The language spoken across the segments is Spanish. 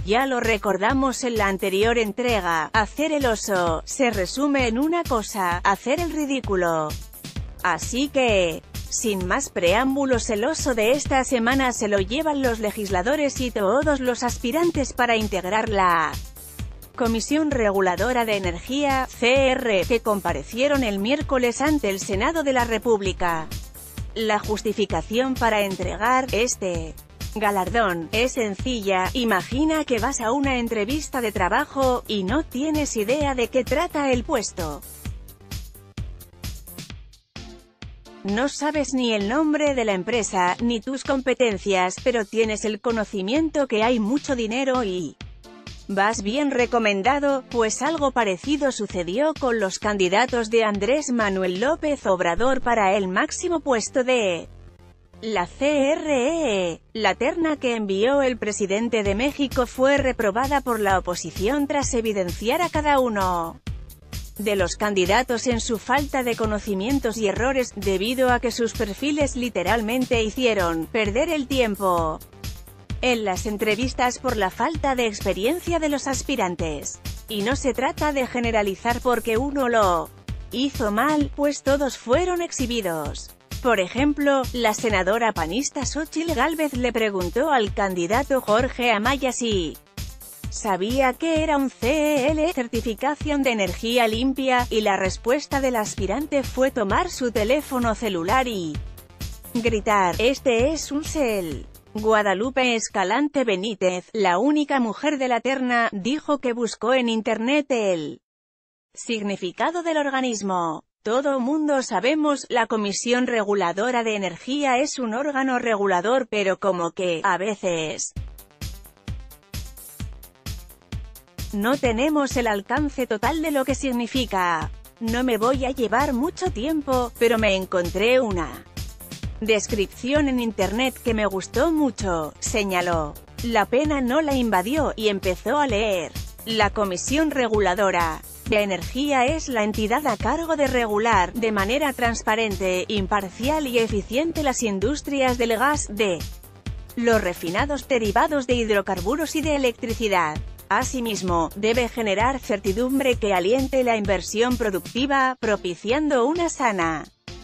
ya lo recordamos en la anterior entrega, hacer el oso se resume en una cosa: hacer el ridículo. Así que, sin más preámbulos, el oso de esta semana se lo llevan los legisladores y todos los aspirantes para integrar la Comisión Reguladora de Energía, CR, que comparecieron el miércoles ante el Senado de la República. La justificación para entregar este galardón es sencilla: imagina que vas a una entrevista de trabajo, y no tienes idea de qué trata el puesto. No sabes ni el nombre de la empresa, ni tus competencias, pero tienes el conocimiento que hay mucho dinero y vas bien recomendado. Pues algo parecido sucedió con los candidatos de Andrés Manuel López Obrador para el máximo puesto de la CRE. La terna que envió el presidente de México fue reprobada por la oposición tras evidenciar a cada uno de los candidatos en su falta de conocimientos y errores, debido a que sus perfiles literalmente hicieron perder el tiempo en las entrevistas por la falta de experiencia de los aspirantes. Y no se trata de generalizar porque uno lo hizo mal, pues todos fueron exhibidos. Por ejemplo, la senadora panista Xóchitl Gálvez le preguntó al candidato Jorge Amaya si sabía qué era un CEL, certificación de energía limpia, y la respuesta del aspirante fue tomar su teléfono celular y gritar: «Este es un CEL». Guadalupe Escalante Benítez, la única mujer de la terna, dijo que buscó en internet el significado del organismo. Todo mundo sabemos, la Comisión Reguladora de Energía es un órgano regulador, pero como que, a veces, no tenemos el alcance total de lo que significa. No me voy a llevar mucho tiempo, pero me encontré una descripción en internet que me gustó mucho, señaló. La pena no la invadió, y empezó a leer: la Comisión Reguladora de Energía es la entidad a cargo de regular, de manera transparente, imparcial y eficiente las industrias del gas, de los refinados derivados de hidrocarburos y de electricidad. Asimismo, debe generar certidumbre que aliente la inversión productiva, propiciando una sana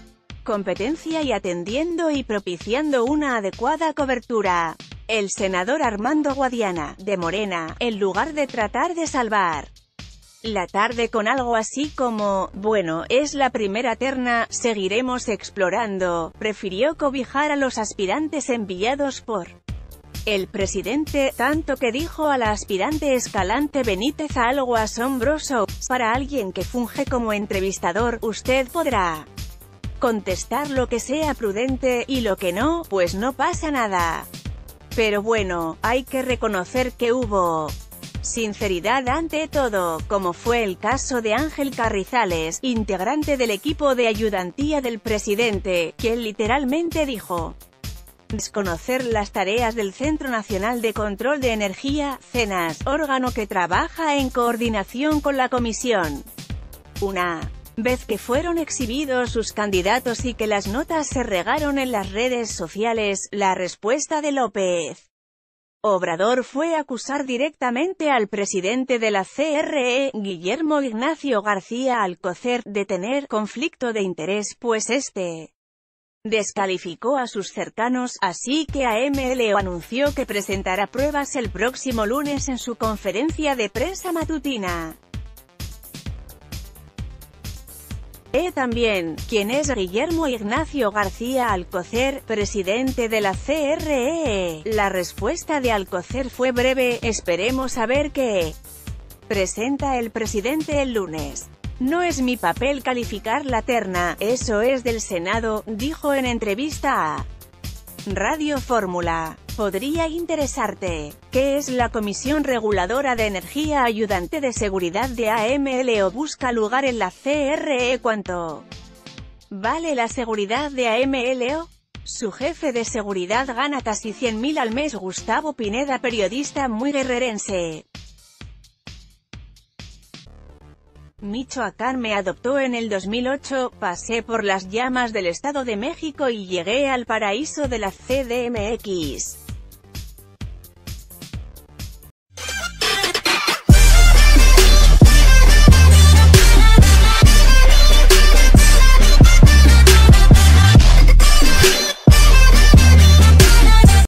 competencia y atendiendo y propiciando una adecuada cobertura. El senador Armando Guadiana, de Morena, en lugar de tratar de salvar la tarde con algo así como: bueno, es la primera terna, seguiremos explorando, prefirió cobijar a los aspirantes enviados por el presidente, tanto que dijo a la aspirante Escalante Benítez algo asombroso: para alguien que funge como entrevistador, usted podrá contestar lo que sea prudente, y lo que no, pues no pasa nada. Pero bueno, hay que reconocer que hubo sinceridad ante todo, como fue el caso de Ángel Carrizales, integrante del equipo de ayudantía del presidente, quien literalmente dijo desconocer las tareas del Centro Nacional de Control de Energía, CENAS, órgano que trabaja en coordinación con la comisión. Una vez que fueron exhibidos sus candidatos y que las notas se regaron en las redes sociales, la respuesta de López Obrador fue acusar directamente al presidente de la CRE, Guillermo Ignacio García Alcocer, de tener conflicto de interés, pues este descalificó a sus cercanos, así que AMLO anunció que presentará pruebas el próximo lunes en su conferencia de prensa matutina. También, ¿quién es Guillermo Ignacio García Alcocer, presidente de la CRE? La respuesta de Alcocer fue breve: esperemos a ver qué presenta el presidente el lunes. No es mi papel calificar la terna, eso es del Senado, dijo en entrevista a Radio Fórmula. Podría interesarte. ¿Qué es la Comisión Reguladora de Energía? Ayudante de seguridad de AMLO busca lugar en la CRE. ¿Cuánto vale la seguridad de AMLO? Su jefe de seguridad gana casi 100.000 al mes. Gustavo Pineda, periodista muy guerrerense. Michoacán me adoptó en el 2008, pasé por las llamas del Estado de México y llegué al paraíso de la CDMX.